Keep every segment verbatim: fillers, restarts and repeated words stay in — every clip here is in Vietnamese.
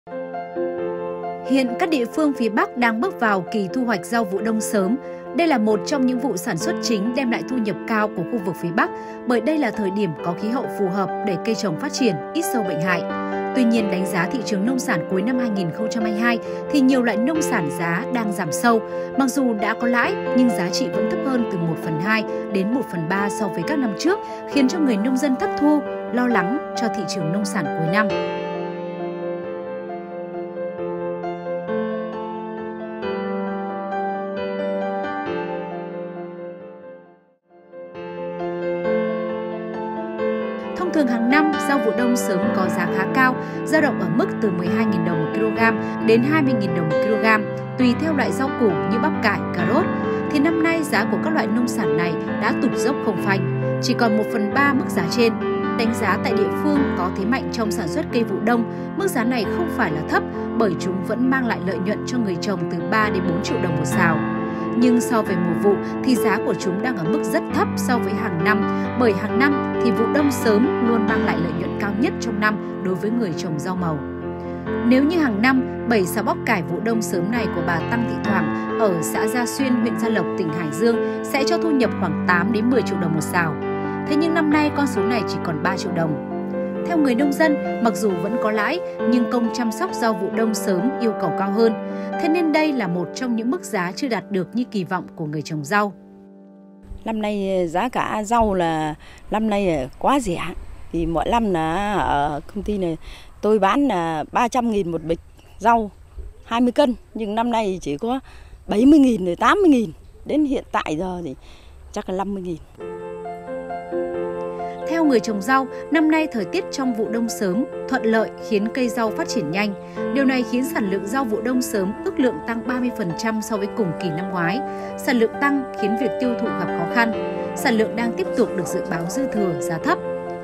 Hiện các địa phương phía Bắc đang bước vào kỳ thu hoạch rau vụ đông sớm. Đây là một trong những vụ sản xuất chính đem lại thu nhập cao của khu vực phía Bắc, bởi đây là thời điểm có khí hậu phù hợp để cây trồng phát triển, ít sâu bệnh hại. Tuy nhiên, đánh giá thị trường nông sản cuối năm hai nghìn không trăm hai mươi hai thì nhiều loại nông sản giá đang giảm sâu. Mặc dù đã có lãi, nhưng giá trị vẫn thấp hơn từ một phần hai đến một phần ba so với các năm trước, khiến cho người nông dân thất thu, lo lắng cho thị trường nông sản cuối năm. Thông thường hàng năm, rau vụ đông sớm có giá khá cao, dao động ở mức từ mười hai nghìn đồng một kg đến hai mươi nghìn đồng một kg, tùy theo loại rau củ như bắp cải, cà rốt. Thì năm nay giá của các loại nông sản này đã tụt dốc không phanh, chỉ còn một phần ba mức giá trên. Đánh giá tại địa phương có thế mạnh trong sản xuất cây vụ đông, mức giá này không phải là thấp bởi chúng vẫn mang lại lợi nhuận cho người trồng từ ba đến bốn triệu đồng một sào. Nhưng so với mùa vụ thì giá của chúng đang ở mức rất thấp so với hàng năm, bởi hàng năm thì vụ đông sớm luôn mang lại lợi nhuận cao nhất trong năm đối với người trồng rau màu. Nếu như hàng năm, bảy sào bắp cải vụ đông sớm này của bà Tăng Thị Thoảng ở xã Gia Xuyên, huyện Gia Lộc, tỉnh Hải Dương sẽ cho thu nhập khoảng tám đến mười triệu đồng một sào. Thế nhưng năm nay con số này chỉ còn ba triệu đồng. Theo người nông dân, mặc dù vẫn có lãi, nhưng công chăm sóc rau vụ đông sớm yêu cầu cao hơn. Thế nên đây là một trong những mức giá chưa đạt được như kỳ vọng của người trồng rau. Năm nay giá cả rau là năm nay quá rẻ. Thì mỗi năm là ở công ty này tôi bán là ba trăm nghìn một bịch rau hai mươi cân. Nhưng năm nay chỉ có bảy mươi nghìn rồi tám mươi nghìn. Đến hiện tại giờ thì chắc là năm mươi nghìn. Theo người trồng rau, năm nay thời tiết trong vụ đông sớm thuận lợi khiến cây rau phát triển nhanh. Điều này khiến sản lượng rau vụ đông sớm ước lượng tăng ba mươi phần trăm so với cùng kỳ năm ngoái. Sản lượng tăng khiến việc tiêu thụ gặp khó khăn. Sản lượng đang tiếp tục được dự báo dư thừa, giá thấp.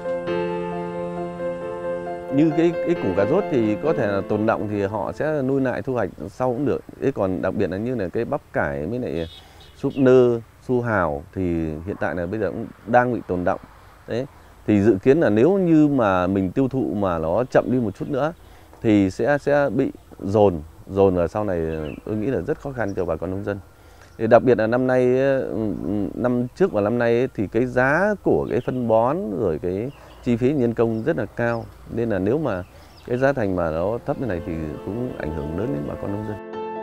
Như cái, cái củ cà rốt thì có thể là tồn đọng thì họ sẽ nuôi lại thu hoạch sau cũng được. Thế còn đặc biệt là như là cái bắp cải với lại súp nơ, su hào thì hiện tại là bây giờ cũng đang bị tồn đọng. Đấy. Thì dự kiến là nếu như mà mình tiêu thụ mà nó chậm đi một chút nữa thì sẽ sẽ bị dồn dồn ở sau này, tôi nghĩ là rất khó khăn cho bà con nông dân. Thì đặc biệt là năm nay, năm trước và năm nay thì cái giá của cái phân bón rồi cái chi phí nhân công rất là cao, nên là nếu mà cái giá thành mà nó thấp như này thì cũng ảnh hưởng lớn đến bà con nông dân.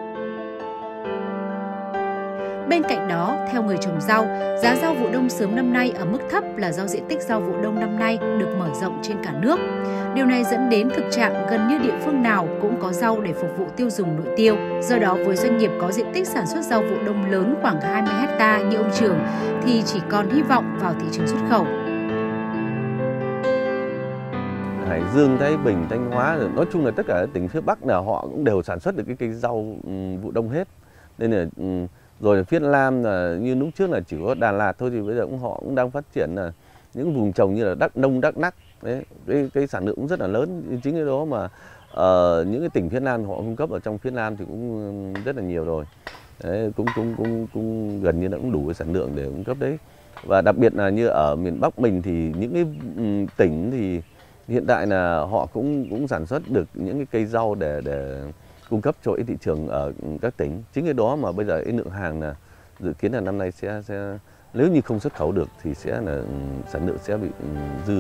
Bên cạnh đó, theo người trồng rau, giá rau vụ đông sớm năm nay ở mức thấp là do diện tích rau vụ đông năm nay được mở rộng trên cả nước. Điều này dẫn đến thực trạng gần như địa phương nào cũng có rau để phục vụ tiêu dùng nội tiêu. Do đó, với doanh nghiệp có diện tích sản xuất rau vụ đông lớn khoảng hai mươi héc ta như ông Trường thì chỉ còn hy vọng vào thị trường xuất khẩu. Hải Dương, Thái Bình, Thanh Hóa, nói chung là tất cả các tỉnh phía Bắc nào họ cũng đều sản xuất được cái cây rau vụ đông hết. Nên là rồi phía Nam là như lúc trước là chỉ có Đà Lạt thôi, thì bây giờ cũng họ cũng đang phát triển là những vùng trồng như là Đắk Nông, Đắk Lắk, đấy, cái, cái sản lượng cũng rất là lớn. Chính cái đó mà uh, những cái tỉnh phía Nam họ cung cấp ở trong phía Nam thì cũng rất là nhiều rồi. Đấy, cũng cũng cũng cũng gần như là cũng đủ cái sản lượng để cung cấp đấy. Và đặc biệt là như ở miền Bắc mình thì những cái um, tỉnh thì hiện tại là họ cũng cũng sản xuất được những cái cây rau để để cung cấp cho thị trường ở các tỉnh. Chính cái đó mà bây giờ cái lượng hàng là dự kiến là năm nay sẽ sẽ nếu như không xuất khẩu được thì sẽ là sản lượng sẽ bị dư.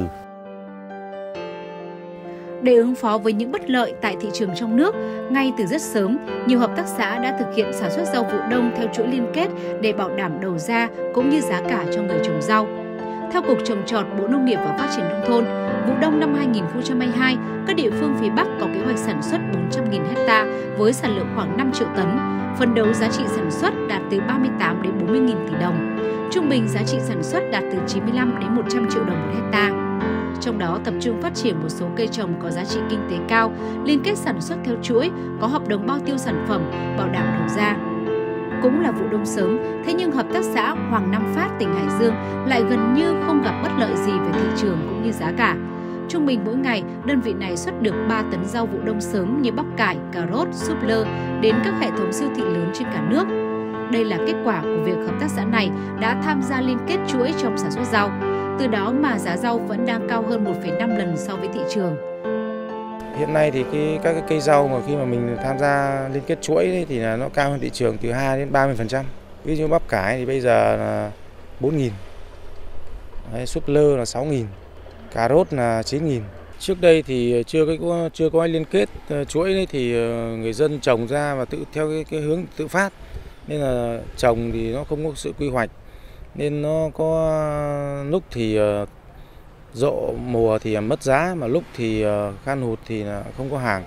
Để ứng phó với những bất lợi tại thị trường trong nước, ngay từ rất sớm, nhiều hợp tác xã đã thực hiện sản xuất rau vụ đông theo chuỗi liên kết để bảo đảm đầu ra cũng như giá cả cho người trồng rau. Theo Cục Trồng trọt, Bộ Nông nghiệp và Phát triển Nông thôn, vụ đông năm hai nghìn không trăm hai mươi hai, các địa phương phía Bắc có kế hoạch sản xuất bốn trăm nghìn héc ta với sản lượng khoảng năm triệu tấn. Phấn đấu giá trị sản xuất đạt từ ba mươi tám đến bốn mươi nghìn tỷ đồng. Trung bình giá trị sản xuất đạt từ chín mươi lăm đến một trăm triệu đồng một héc ta. Trong đó tập trung phát triển một số cây trồng có giá trị kinh tế cao, liên kết sản xuất theo chuỗi, có hợp đồng bao tiêu sản phẩm, bảo đảm đầu ra. Cũng là vụ đông sớm, thế nhưng hợp tác xã Hoàng Nam Phát, tỉnh Hải Dương lại gần như không gặp bất lợi gì về thị trường cũng như giá cả. Trung bình mỗi ngày, đơn vị này xuất được ba tấn rau vụ đông sớm như bắp cải, cà rốt, súp lơ đến các hệ thống siêu thị lớn trên cả nước. Đây là kết quả của việc hợp tác xã này đã tham gia liên kết chuỗi trong sản xuất rau. Từ đó mà giá rau vẫn đang cao hơn một phẩy năm lần so với thị trường. Hiện nay thì cái các cái cây rau mà khi mà mình tham gia liên kết chuỗi ấy, thì là nó cao hơn thị trường từ hai đến ba mươi phần trăm. Ví dụ bắp cải thì bây giờ là bốn nghìn, súp lơ là sáu nghìn, cà rốt là chín nghìn. Trước đây thì chưa có chưa có ai liên kết chuỗi ấy, thì người dân trồng ra và tự theo cái, cái hướng tự phát, nên là trồng thì nó không có sự quy hoạch, nên nó có lúc thì rộ mùa thì mất giá, mà lúc thì khan hụt thì là không có hàng.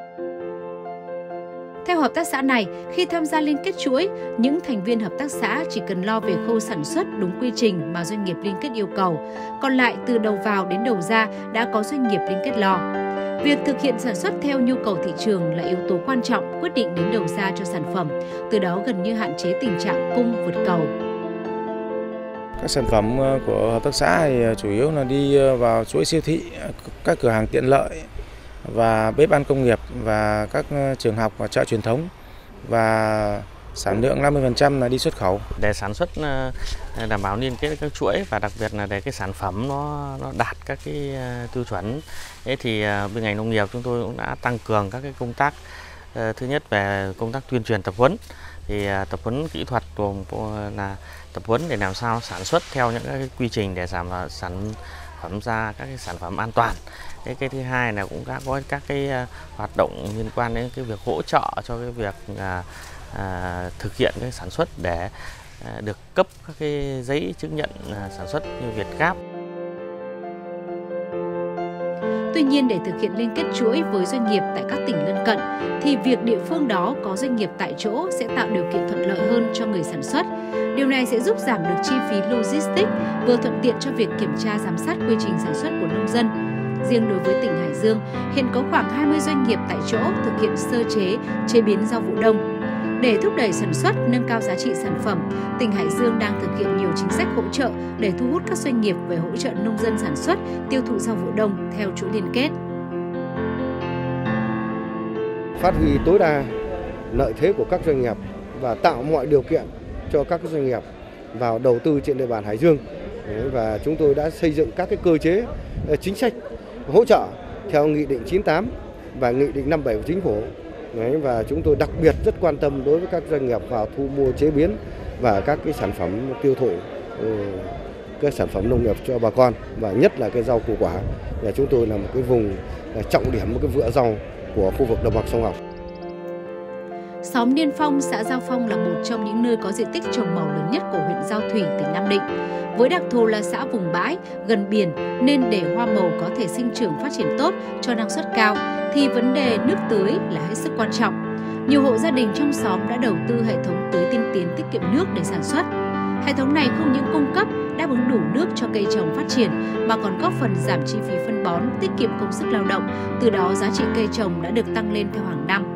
Theo hợp tác xã này, khi tham gia liên kết chuỗi, những thành viên hợp tác xã chỉ cần lo về khâu sản xuất đúng quy trình mà doanh nghiệp liên kết yêu cầu. Còn lại từ đầu vào đến đầu ra đã có doanh nghiệp liên kết lo. Việc thực hiện sản xuất theo nhu cầu thị trường là yếu tố quan trọng quyết định đến đầu ra cho sản phẩm, từ đó gần như hạn chế tình trạng cung vượt cầu. Các sản phẩm của hợp tác xã thì chủ yếu là đi vào chuỗi siêu thị, các cửa hàng tiện lợi và bếp ăn công nghiệp và các trường học và chợ truyền thống, và sản lượng năm mươi phần trăm là đi xuất khẩu. Để sản xuất đảm bảo liên kết các chuỗi và đặc biệt là để cái sản phẩm nó, nó đạt các cái tiêu chuẩn, thế thì bên ngành nông nghiệp chúng tôi cũng đã tăng cường các cái công tác. Thứ nhất về công tác tuyên truyền tập huấn, thì tập huấn kỹ thuật gồm là tập huấn để làm sao sản xuất theo những cái quy trình để giảm sản phẩm ra các cái sản phẩm an toàn. Cái, cái thứ hai là cũng đã có các cái hoạt động liên quan đến cái việc hỗ trợ cho cái việc à, à, thực hiện cái sản xuất để à, được cấp các cái giấy chứng nhận à, sản xuất như Việt Gáp. Tuy nhiên, để thực hiện liên kết chuỗi với doanh nghiệp tại các tỉnh lân cận, thì việc địa phương đó có doanh nghiệp tại chỗ sẽ tạo điều kiện thuận lợi hơn cho người sản xuất. Điều này sẽ giúp giảm được chi phí logistics, vừa thuận tiện cho việc kiểm tra giám sát quy trình sản xuất của nông dân. Riêng đối với tỉnh Hải Dương, hiện có khoảng hai mươi doanh nghiệp tại chỗ thực hiện sơ chế, chế biến rau vụ đông. Để thúc đẩy sản xuất, nâng cao giá trị sản phẩm, tỉnh Hải Dương đang thực hiện nhiều chính sách hỗ trợ để thu hút các doanh nghiệp về hỗ trợ nông dân sản xuất, tiêu thụ rau vụ đông theo chuỗi liên kết. Phát huy tối đa lợi thế của các doanh nghiệp và tạo mọi điều kiện cho các doanh nghiệp vào đầu tư trên địa bàn Hải Dương. Và chúng tôi đã xây dựng các cái cơ chế chính sách hỗ trợ theo Nghị định chín mươi tám và Nghị định năm mươi bảy của Chính phủ. Đấy, và chúng tôi đặc biệt rất quan tâm đối với các doanh nghiệp vào thu mua chế biến và các cái sản phẩm tiêu thụ các sản phẩm nông nghiệp cho bà con, và nhất là cái rau củ quả. Và chúng tôi là một cái vùng trọng điểm, một cái vựa rau của khu vực đồng bằng sông Hồng. Xóm Niên Phong, xã Giao Phong là một trong những nơi có diện tích trồng màu lớn nhất của huyện Giao Thủy, tỉnh Nam Định. Với đặc thù là xã vùng bãi, gần biển nên để hoa màu có thể sinh trưởng phát triển tốt, cho năng suất cao, thì vấn đề nước tưới là hết sức quan trọng. Nhiều hộ gia đình trong xóm đã đầu tư hệ thống tưới tiên tiến tiết kiệm nước để sản xuất. Hệ thống này không những cung cấp đáp ứng đủ nước cho cây trồng phát triển mà còn góp phần giảm chi phí phân bón, tiết kiệm công sức lao động, từ đó giá trị cây trồng đã được tăng lên theo hàng năm.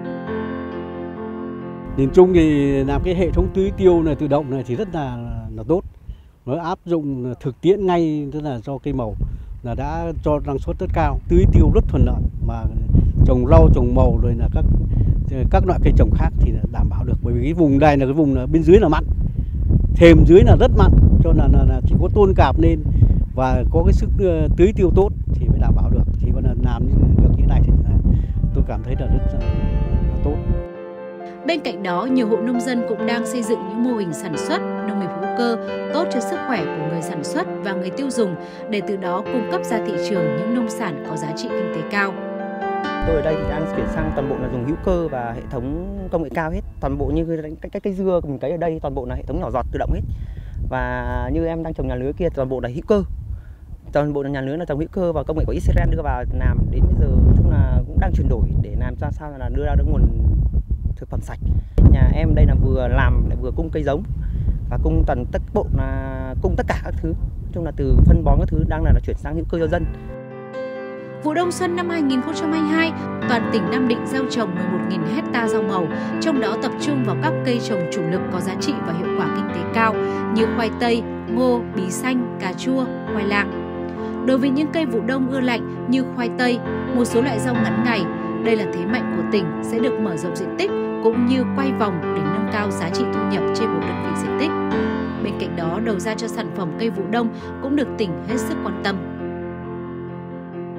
Nhìn chung thì làm cái hệ thống tưới tiêu này tự động này thì rất là là tốt. Nó áp dụng thực tiễn ngay, tức là do cây màu là đã cho năng suất rất cao, tưới tiêu rất thuận lợi, mà trồng rau trồng màu rồi là các các loại cây trồng khác thì đảm bảo được, bởi vì cái vùng này là cái vùng là bên dưới là mặn, thềm dưới là rất mặn, cho nên là, là chỉ có tôn cạp lên và có cái sức tưới tiêu tốt thì mới đảm bảo được. Chỉ còn là làm được như thế này thì tôi cảm thấy là rất là, là tốt. Bên cạnh đó, nhiều hộ nông dân cũng đang xây dựng những mô hình sản xuất nông nghiệp hữu cơ tốt cho sức khỏe của người sản xuất và người tiêu dùng, để từ đó cung cấp ra thị trường những nông sản có giá trị kinh tế cao. Tôi ở đây thì đang chuyển sang toàn bộ là dùng hữu cơ và hệ thống công nghệ cao hết. Toàn bộ như cái cái cây dưa mình cấy ở đây toàn bộ là hệ thống nhỏ giọt tự động hết. Và như em đang trồng nhà lưới kia toàn bộ là hữu cơ. Toàn bộ là nhà lưới là trồng hữu cơ và công nghệ của Israel đưa vào làm đến bây giờ chung là cũng đang chuyển đổi để làm cho sao là đưa ra được nguồn thực phẩm sạch. Nhà em đây là vừa làm lại vừa cung cây giống và cung toàn tất bộ là cung tất cả các thứ, chung là từ phân bón các thứ đang là, là chuyển sang hữu cơ cho dân. Vụ đông xuân năm hai nghìn không trăm hai mươi hai, toàn tỉnh Nam Định gieo trồng mười một nghìn hecta rau màu, trong đó tập trung vào các cây trồng chủ lực có giá trị và hiệu quả kinh tế cao như khoai tây, ngô, bí xanh, cà chua, khoai lang. Đối với những cây vụ đông ưa lạnh như khoai tây, một số loại rau ngắn ngày, đây là thế mạnh của tỉnh sẽ được mở rộng diện tích cũng như quay vòng để nâng cao giá trị thu nhập trên một đơn vị diện tích. Bên cạnh đó, đầu ra cho sản phẩm cây vụ đông cũng được tỉnh hết sức quan tâm.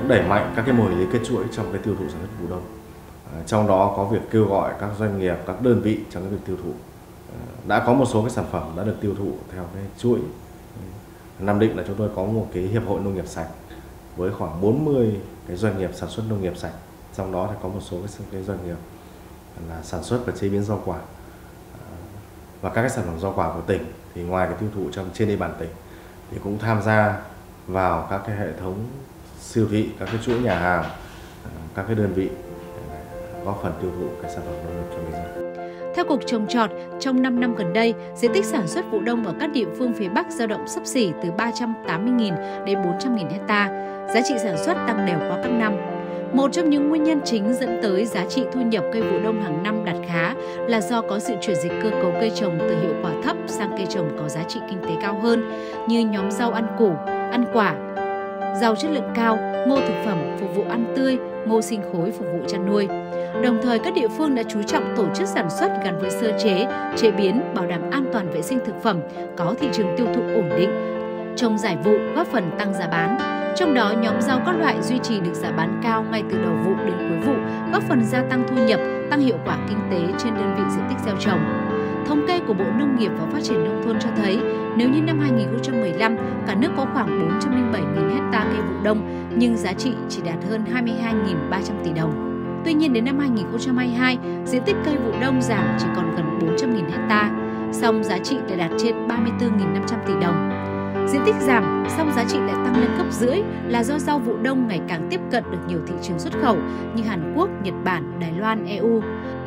cũng đẩy mạnh các cái mô hình liên kết chuỗi trong cái tiêu thụ sản xuất vụ đông. Trong đó có việc kêu gọi các doanh nghiệp, các đơn vị trong cái việc tiêu thụ. Đã có một số cái sản phẩm đã được tiêu thụ theo cái chuỗi. Nam Định là chúng tôi có một cái hiệp hội nông nghiệp sạch với khoảng bốn mươi cái doanh nghiệp sản xuất nông nghiệp sạch. Trong đó thì có một số cái doanh nghiệp là sản xuất và chế biến rau quả. Và các cái sản phẩm rau quả của tỉnh thì ngoài cái tiêu thụ trong trên địa bàn tỉnh thì cũng tham gia vào các cái hệ thống siêu thị, các cái chuỗi nhà hàng, các cái đơn vị góp phần tiêu thụ cái sản phẩm nông nghiệp cho người dân. Theo Cục Trồng trọt, trong năm năm gần đây, diện tích sản xuất vụ đông ở các địa phương phía Bắc dao động xấp xỉ từ ba trăm tám mươi nghìn đến bốn trăm nghìn hecta, giá trị sản xuất tăng đều qua các năm. Một trong những nguyên nhân chính dẫn tới giá trị thu nhập cây vụ đông hàng năm đạt khá là do có sự chuyển dịch cơ cấu cây trồng từ hiệu quả thấp sang cây trồng có giá trị kinh tế cao hơn, như nhóm rau ăn củ, ăn quả, rau chất lượng cao, ngô thực phẩm phục vụ ăn tươi, ngô sinh khối phục vụ chăn nuôi. Đồng thời, các địa phương đã chú trọng tổ chức sản xuất gắn với sơ chế, chế biến, bảo đảm an toàn vệ sinh thực phẩm, có thị trường tiêu thụ ổn định, trồng giải vụ góp phần tăng giá bán. Trong đó, nhóm rau các loại duy trì được giá bán cao ngay từ đầu vụ đến cuối vụ, góp phần gia tăng thu nhập, tăng hiệu quả kinh tế trên đơn vị diện tích gieo trồng. Thống kê của Bộ Nông nghiệp và Phát triển Nông thôn cho thấy, nếu như năm hai nghìn không trăm mười lăm, cả nước có khoảng bốn trăm lẻ bảy nghìn hecta cây vụ đông, nhưng giá trị chỉ đạt hơn hai mươi hai nghìn ba trăm tỷ đồng. Tuy nhiên, đến năm hai nghìn không trăm hai mươi hai, diện tích cây vụ đông giảm chỉ còn gần bốn trăm nghìn hecta, song giá trị lại đạt trên ba mươi tư nghìn năm trăm tỷ đồng. Diện tích giảm, song giá trị lại tăng lên gấp rưỡi là do rau vụ đông ngày càng tiếp cận được nhiều thị trường xuất khẩu như Hàn Quốc, Nhật Bản, Đài Loan, e u.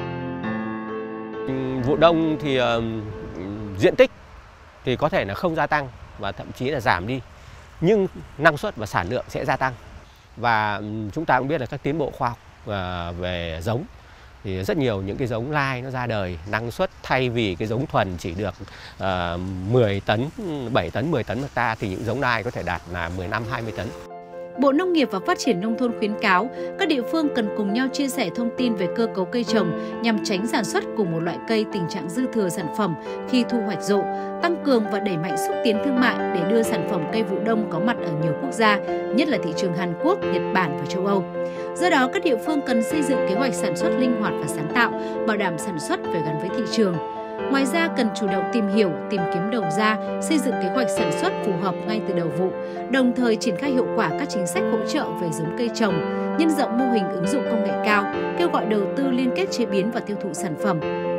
Vụ đông thì uh, diện tích thì có thể là không gia tăng và thậm chí là giảm đi, nhưng năng suất và sản lượng sẽ gia tăng. Và chúng ta cũng biết là các tiến bộ khoa học uh, về giống thì rất nhiều những cái giống lai nó ra đời, năng suất thay vì cái giống thuần chỉ được uh, mười tấn, bảy tấn, mười tấn một hecta thì những giống lai có thể đạt là mười lăm, hai mươi tấn. Bộ Nông nghiệp và Phát triển Nông thôn khuyến cáo các địa phương cần cùng nhau chia sẻ thông tin về cơ cấu cây trồng nhằm tránh sản xuất của một loại cây tình trạng dư thừa sản phẩm khi thu hoạch rộ, tăng cường và đẩy mạnh xúc tiến thương mại để đưa sản phẩm cây vụ đông có mặt ở nhiều quốc gia, nhất là thị trường Hàn Quốc, Nhật Bản và châu Âu. Do đó, các địa phương cần xây dựng kế hoạch sản xuất linh hoạt và sáng tạo, bảo đảm sản xuất phải gắn với thị trường. Ngoài ra, cần chủ động tìm hiểu, tìm kiếm đầu ra, xây dựng kế hoạch sản xuất phù hợp ngay từ đầu vụ, đồng thời triển khai hiệu quả các chính sách hỗ trợ về giống cây trồng, nhân rộng mô hình ứng dụng công nghệ cao, kêu gọi đầu tư liên kết chế biến và tiêu thụ sản phẩm,